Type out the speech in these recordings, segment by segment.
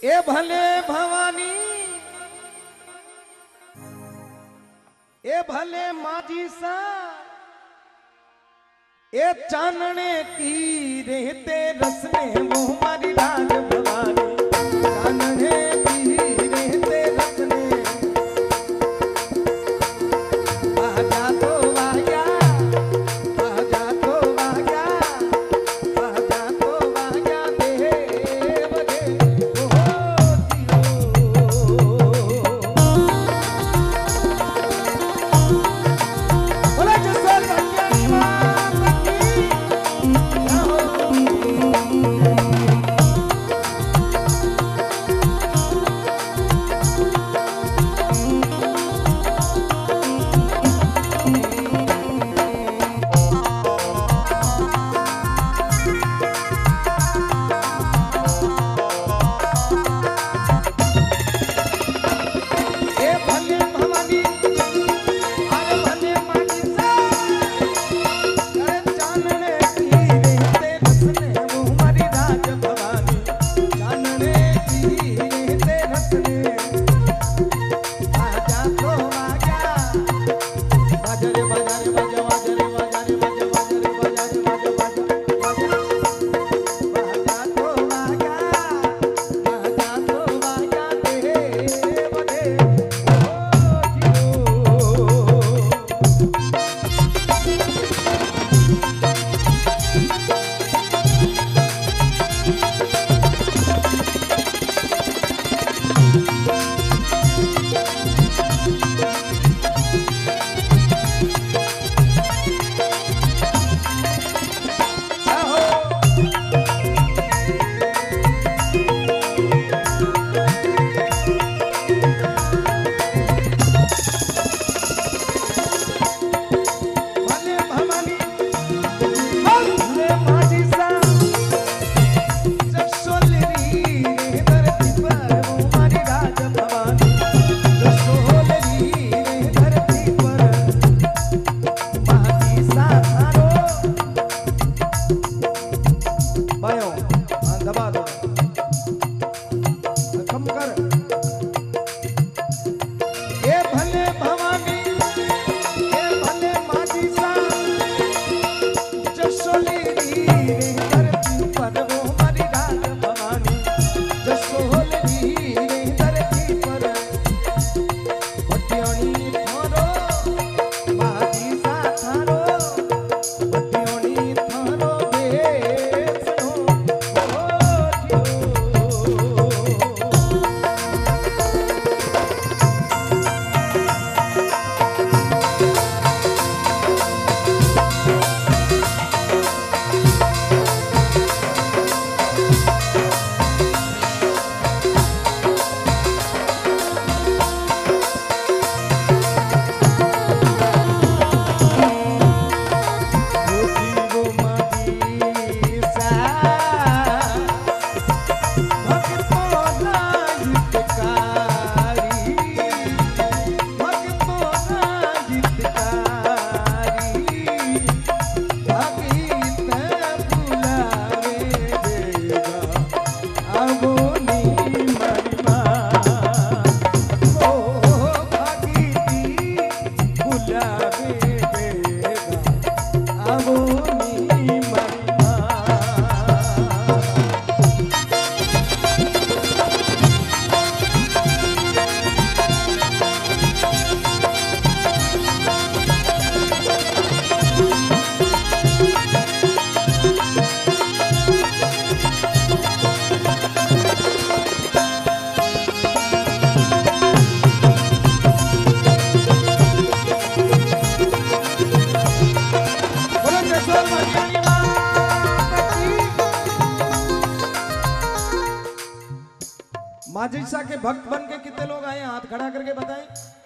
ए भले भवानी ए भले माझी सा ए चानने की रहते रसने वो हमारी राज भवानी चानने की रहते रसने आजा तो आजा आजा तो आजा आजा तो आजा देव देव बोला जसोल भगवान माता की दबा दो कम कर ये भले भवानी ये भले माझी सा जसोली रे धरती पर वो हमारी राज भवानी जसोली रे धरती पर भटियोनी थारो माझी सा थारो भटियोनी थारो माझीसा के भक्त बन के कितने लोग आए हाथ खड़ा करके बताएं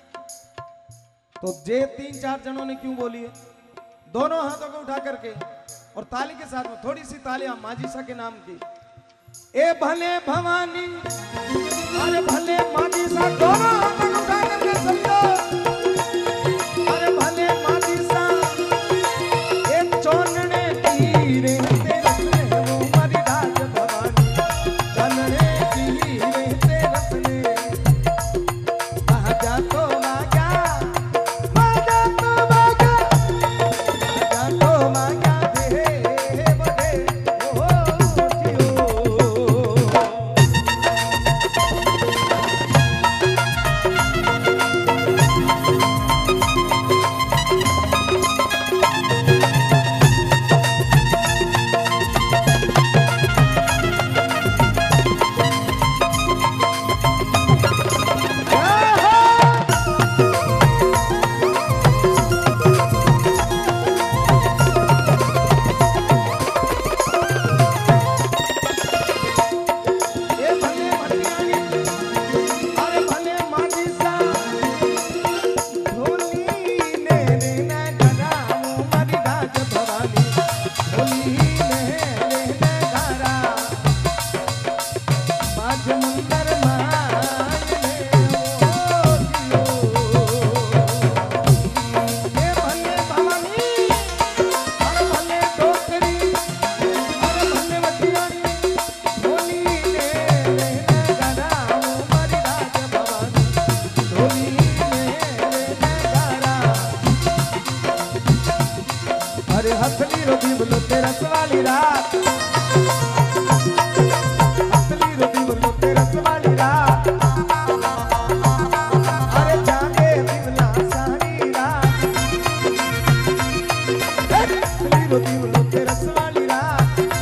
तो जे 3-4 जनों ने क्यों बोली है दोनों हाथों को उठा करके और ताली के साथ में थोड़ी सी तालियां माझीसा के नाम की ए भले भवानी अरे भले माझीसा दोनों हाथों को उठा करके समझो अरे भले माझीसा ए चोनने की रे वो हमारी राज भवानी चलने की रे हथली रोटी बोलो तेरा सवाली रात, हथली रोटी बोलो तेरा सवाली रात, अरे जागे बिमला सारी रात, हथली रोटी बोलो तेरा सवाली रात।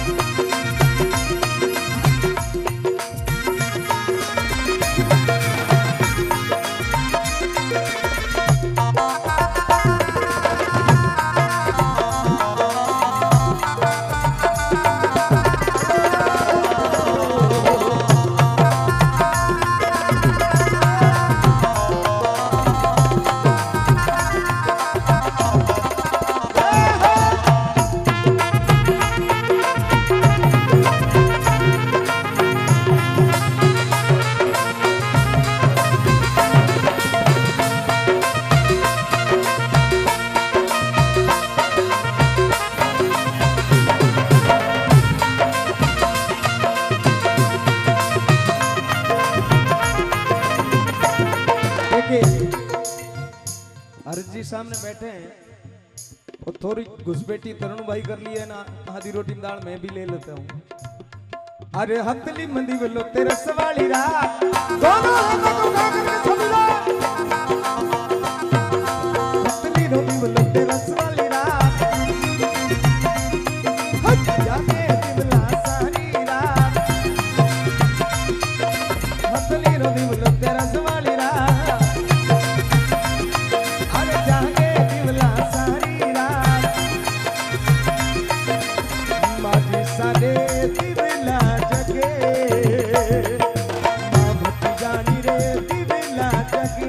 हर्ष जी सामने बैठे हैं और थोड़ी घुसपैठी तरुण भाई कर ली है ना, आधी रोटी दाल मैं भी ले लेता हूँ। अरे हथली मंदी बोलो तेरा सवाली रात, दोनों हाथों को उठा करके छोड़ दो, हथली रोटी बोलो तेरा सवाली रात, जाके बिमला सारी रात, हथली रोटी बोलो तेरा सवाली रात, सारे दिवला जगे मां भक्ति जानी रे दिवला जगे।